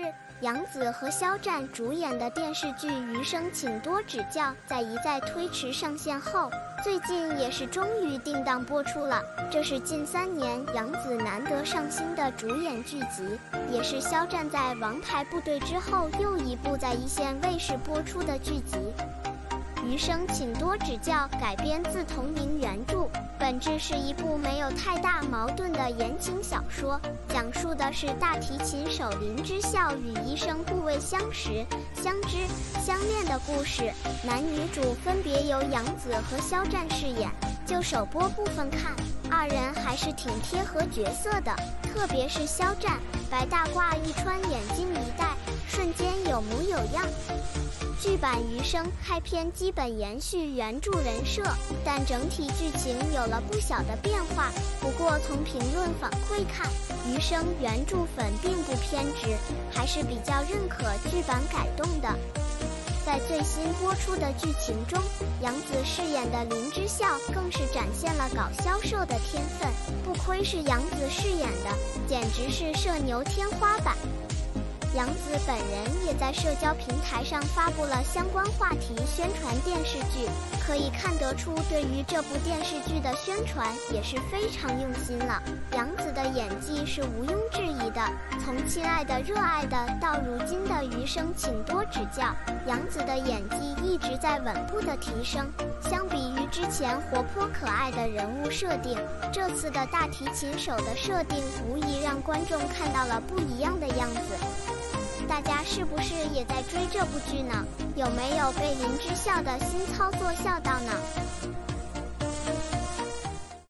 日，杨紫和肖战主演的电视剧《余生，请多指教》在一再推迟上线后，最近也是终于定档播出了。这是近3年杨紫难得上新的主演剧集，也是肖战在《王牌部队》之后又一部在一线卫视播出的剧集。余生，请多指教改编自同名原著，本质是一部没有太大矛盾的言情小说，讲述的是大提琴手林之孝与医生不畏相识、相知、相恋的故事。男女主分别由杨紫和肖战饰演。就首播部分看，二人还是挺贴合角色的，特别是肖战，白大褂一穿，眼睛一戴，瞬间有模有样。剧版《余生》开篇基本延续原著人设，但整体剧情有了不小的变化。不过从评论反馈看，《余生》原著粉并不偏执，还是比较认可剧版改动的。在最新播出的剧情中，杨紫饰演的林之孝更是展现了搞销售的天分，不愧是杨紫饰演的，简直是社牛天花板。杨紫本人也在社交平台上发布了相关话题宣传电视剧，可以看得出对于这部电视剧的宣传也是非常用心了。杨紫的演技是毋庸置疑的，从亲爱的热爱的到如今的余生请多指教，杨紫的演技一直在稳步的提升。相比于之前活泼可爱的人物设定，这次的大提琴手的设定无疑让观众看到了不一样的样子。大家是不是也在追这部剧呢？有没有被林之孝的新操作笑到呢？